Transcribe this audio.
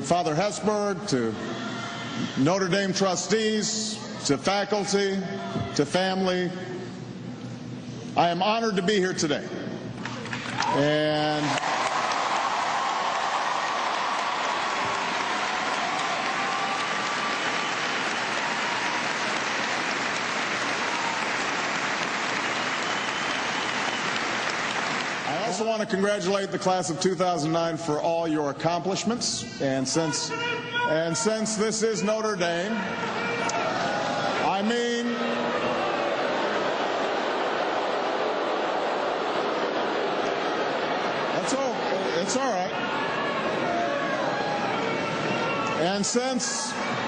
Father Hesburgh, to Notre Dame trustees, to faculty, to family, I am honored to be here today. And I also want to congratulate the class of 2009 for all your accomplishments. And since this is Notre Dame, I mean, it's all right. And since